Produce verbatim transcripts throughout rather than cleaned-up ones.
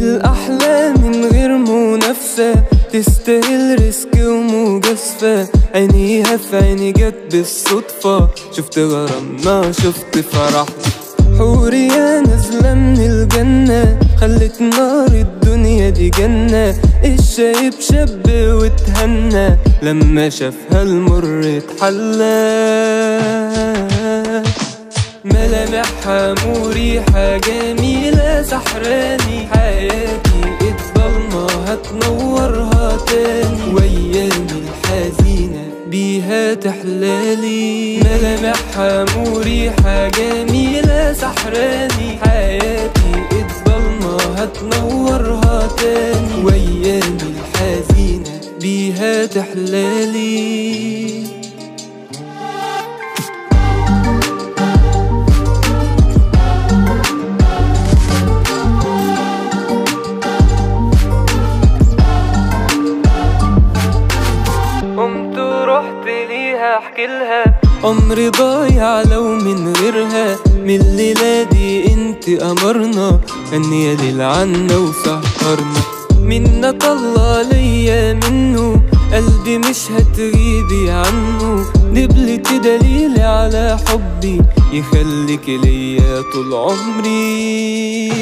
الأحلى من غير منافسة، تستاهل ريسك ومجازفة. عينيها في عيني جت بالصدفة، شفت غرامنا شفت فرح. حورية نازلة من الجنة، خلت نار الدنيا دي جنة. الشايب شاب واتهنى لما شافها المر اتحلى. ملامحها مريحة جميلة سحراني، حياتي الضلمة هتنورها تاني، وايامي الحزينة بيها تحلالي. ملامحها مريحة جميلة سحراني، حياتي الضلمة هتنورها تاني، وايامي الحزينة بيها تحلالي. قمت ورحت ليها احكيلها عمري ضايع لو من غيرها. من الليلة دي انت قمرنا، غني ليل عنا وسهرنا. منك الله ليا منه، قلبي مش هتغيبي عنه. دبلت دليلي على حبي، يخليك ليا طول عمري.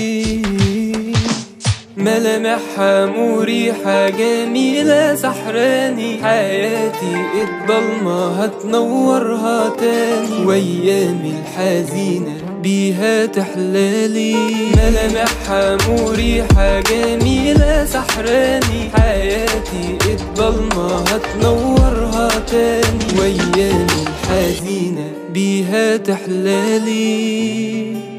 ملامحها مريحة جميلة سحراني، حياتي الضلمة هتنورها تاني، وايامي الحزينة بيها تحلالي. ملامحها مريحة جميلة سحراني، حياتي الضلمة هتنورها تاني، وايامي الحزينة بيها تحلالي.